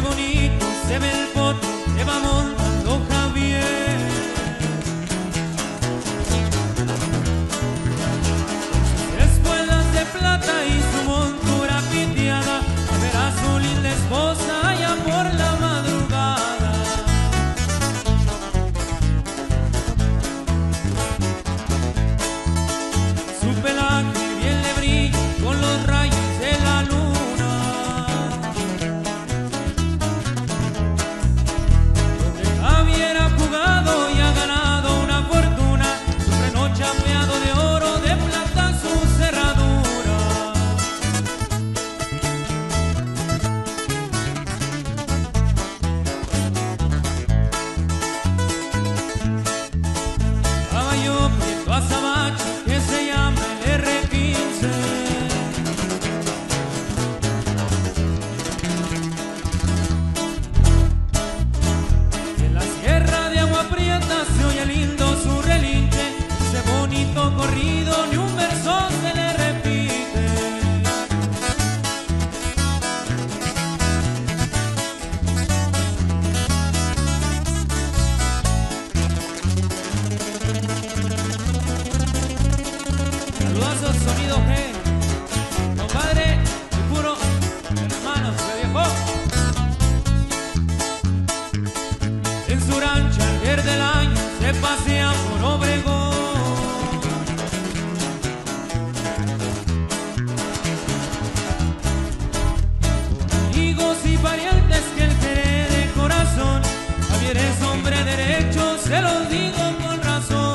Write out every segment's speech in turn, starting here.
bonito se ve el potro que va montando Javier. Espuelas de plata y su montura piteada, verá su linda esposa allá por la madrugada. Su pelaje bien le brilla con los rayos de la luna. Donde Javier ha jugado y ha ganado una fortuna, su freno chapeado de oro, de plata su cerradura. Caballo prieto azabache que se llama el R15. En la sierra de Agua Prieta se oye lindo su relinche, ese bonito corrido ni un verso se le repite. Saludazos, sonido G, compadre, y puro hermano, se viejó. En su rancho al ver del año se pasea por Obregón. Amigos y parientes que él quiere de corazón, Javier es hombre derecho, se los digo con razón.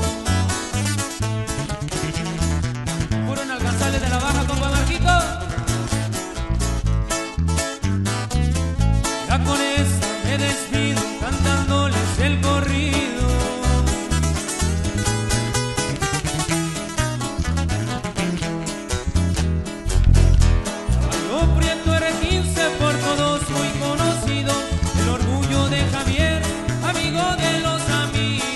Puro inalcanzable de la baja, compa Marquito. Ya con esta me despido cantándoles el corrido. Caballo prieto R15 por todos muy conocido, el orgullo de Javier, amigo de los amigos.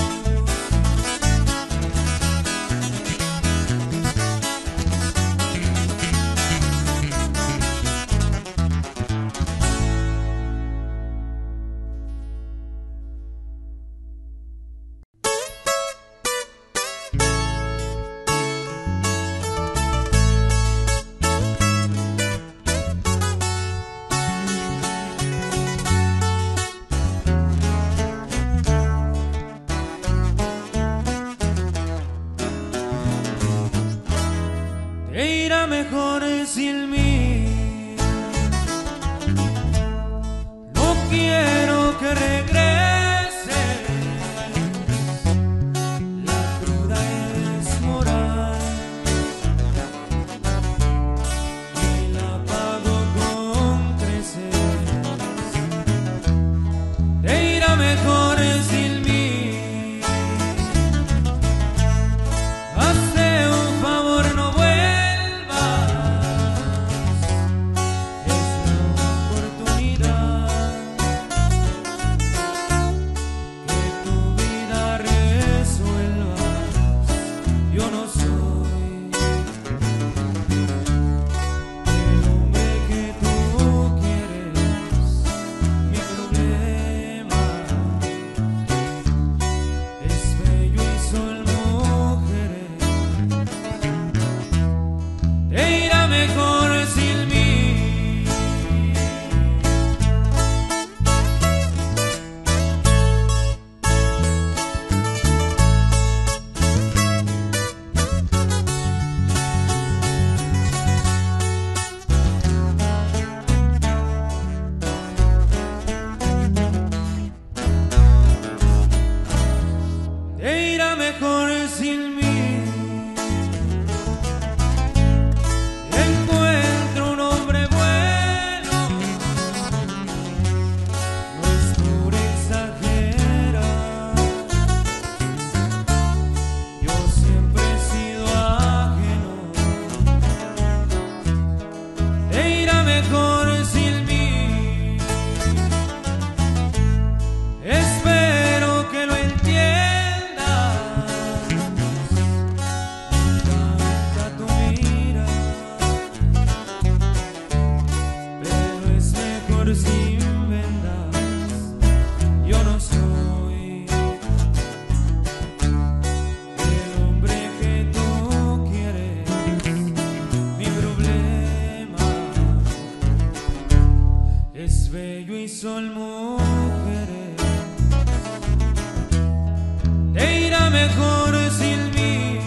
Te irá mejor sin mí. No quiero que regreses. La cruda es moral y la pago con creces. Te irá mejor sin mí. Hazte un favor, no vuelvas. es bello y son mujeres. Te irá mejor sin mí.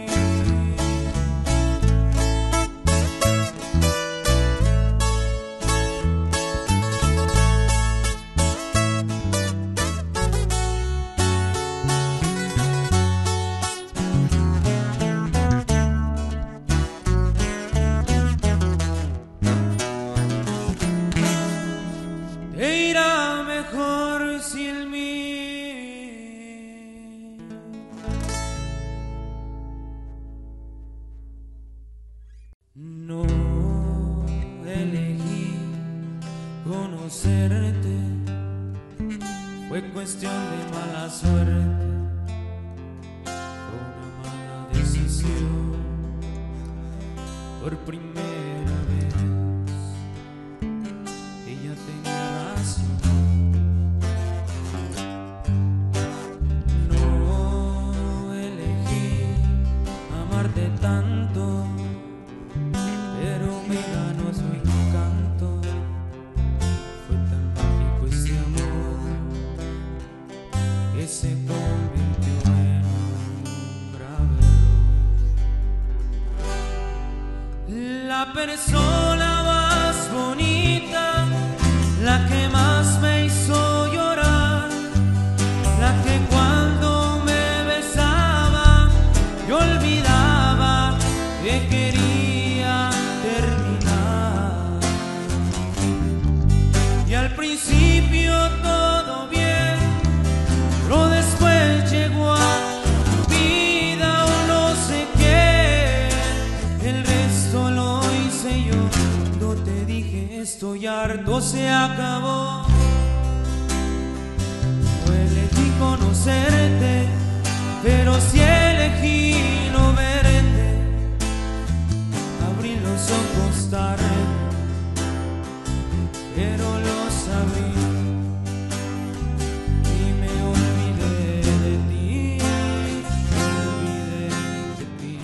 Te irá mejor sin mí. No elegí conocerte, fue cuestión de mala suerte, fue una mala decisión. Por primera vez ella tenía razón. No elegí amarte tanto, pero me ganó su encanto. Fue tan mágico ese amor que se convirtió en un grave error. La persona más bonita, la que más me hizo llorar, la que cuando me besaba yo olvidaba que quería terminar. Y al principio todo bien, pero después llegó a tu vida o no sé qué. El resto lo hice yo. Cuando te dije estoy harto, se acabó. No elegí conocerte, pero sí elegí no verte. Abrí los ojos tarde, pero los abrí y me olvidé de ti, me olvidé de ti.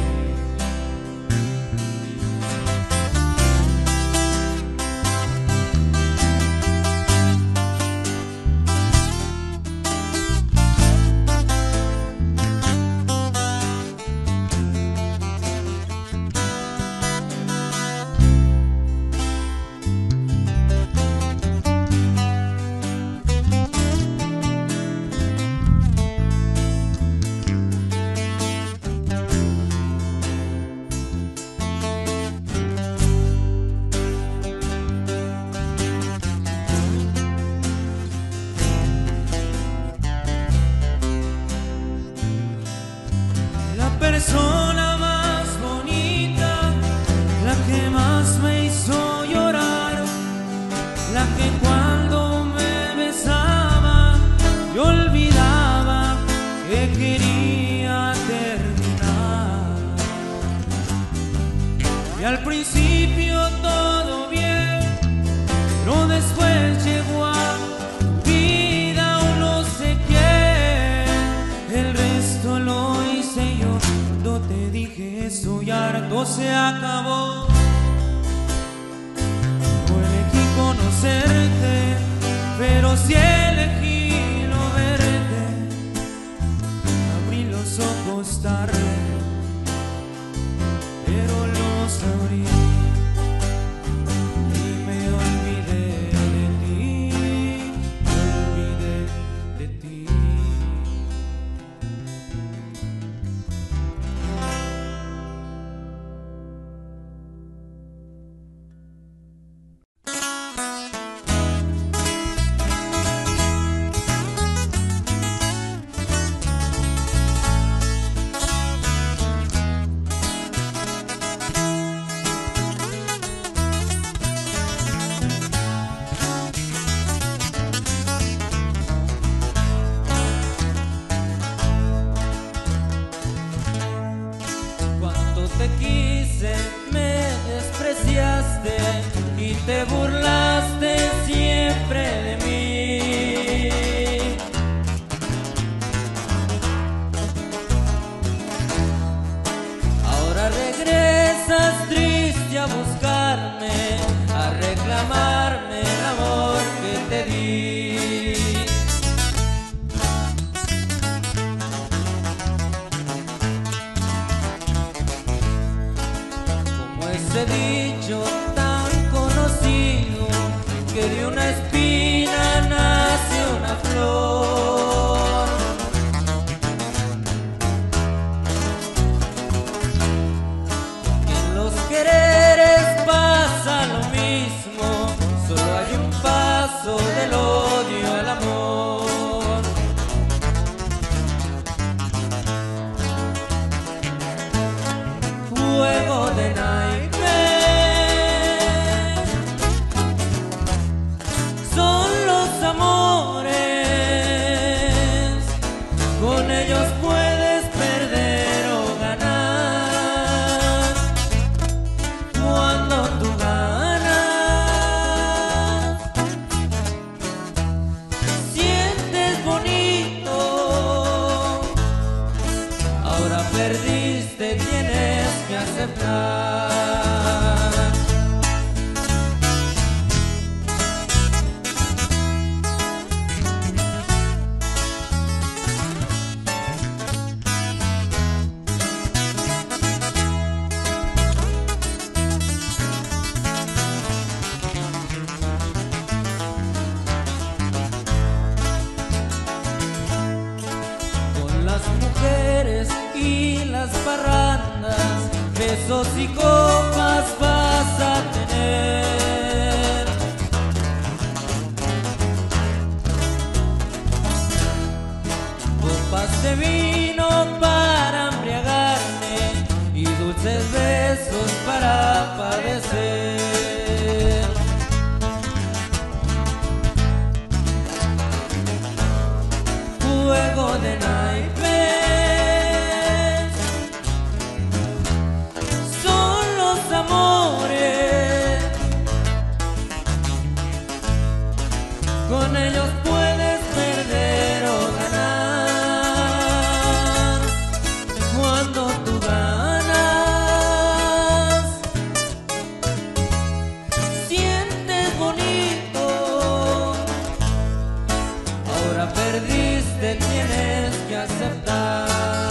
La persona más bonita, la que más me hizo llorar, la que cuando me besaba yo olvidaba que quería terminar. Y al principio todo bien, pero después llegó a tu vida o no sé qué. El resto lo hice yo. Cuando te dije estoy harto, se acabó. No elegí conocerte, pero sí elegí no verte. Abrí los ojos tarde, pero los abrí y me olvidé de ti, me olvidé de ti. besos y copas vas a tener. Copas de vino para embriagarme y dulces besos para padecer. Juego de naipes son los amores, con ellos puedes perder o ganar. Cuando tú ganas, sientes bonito. Ahora perdiste, tienes que aceptar.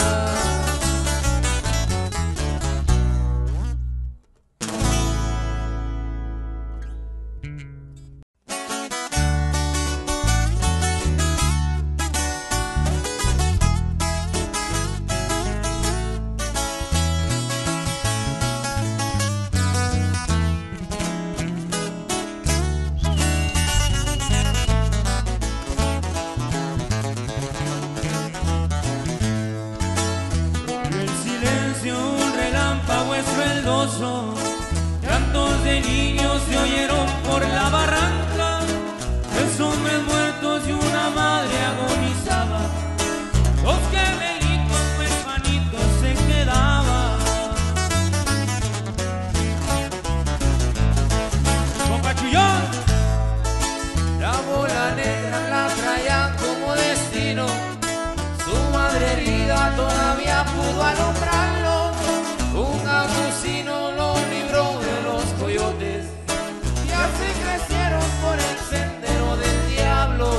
Cantos de niños se oyeron por la barranca, 3 hombres muertos y una madre agonizaba. 2 gemelitos huerfanitos se quedaban. Compa Chullón, la bola negra la traían como destino. Su madre herida todavía pudo alumbrarlo. Un agusino lo libró de los coyotes y así crecieron por el sendero del diablo.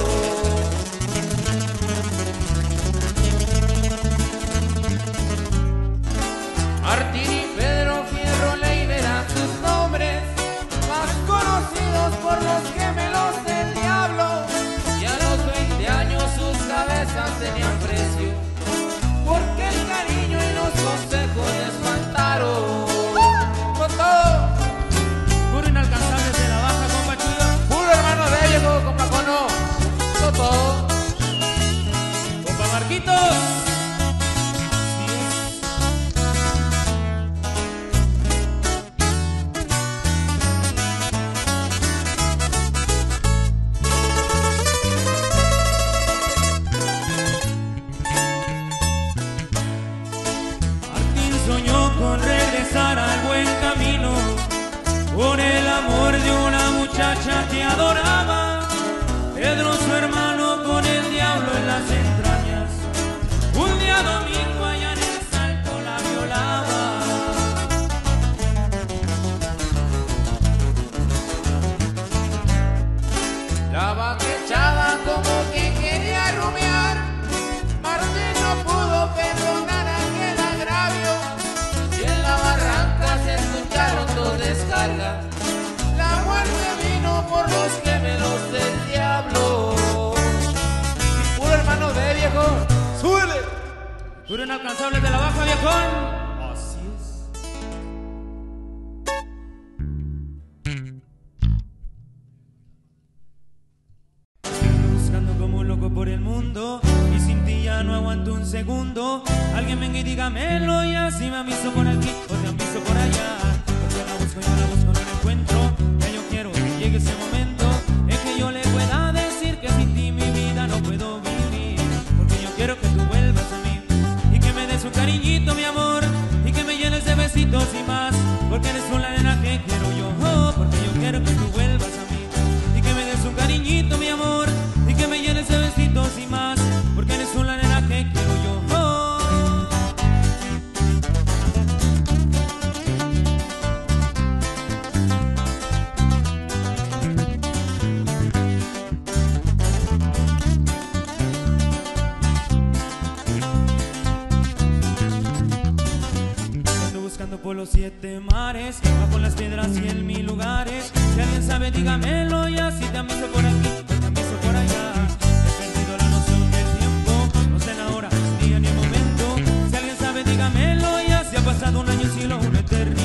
Martín y Pedro Fierro Leiva eran sus nombres, más conocidos por los gemelos del diablo, y a los 20 años sus cabezas tenían precio, porque el cariño y los consejos les faltaron. Con todo, puro inalcanzables de la baja, compa Chullón. puro hermano de viejo, compa Cono. Con todo, Compa Marquitos. Soñó con regresar al buen camino, con el amor de una muchacha que adoraba. Pedro, su hermano, con el diablo en las entrañas, un día domingo allá en el Salto la violaba. la vaca echaba como que quería rumiar. Martín no pudo perdonar aquel agravio y en la barranca se escucharon 2 descargas. La muerte vino por los gemelos del diablo. Y puro hermano de viejo, súbele. Puro inalcanzables de la baja, viejón. Así es. Buscando como un loco por el mundo y sin ti ya no aguanto un segundo. Alguien venga y dígamelo ya, si me aviso por aquí o te aviso por allá. Porque la busco, yo la busco, no la encuentro. Ya yo quiero que llegue ese momento en que yo le pueda decir que sin ti mi vida no puedo vivir. Porque yo quiero que tú vuelvas a mí y que me des un cariñito, mi amor, y que me llenes de besitos y más. Porque eres tú la nena que quiero yo, porque yo quiero que tú vuelvas a mí y que me des un cariñito, mi amor, y que me llenes de besitos y más. Porque eres tú la nena que quiero yo. Por los 7 mares, bajo las piedras y en 1000 lugares. Si alguien sabe, dígamelo ya, si te aviso por aquí o te aviso por allá. He perdido la noción del tiempo, no sé la hora, día ni el momento. Si alguien sabe, dígamelo ya, si ha pasado un año, un siglo, una eternidad.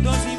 los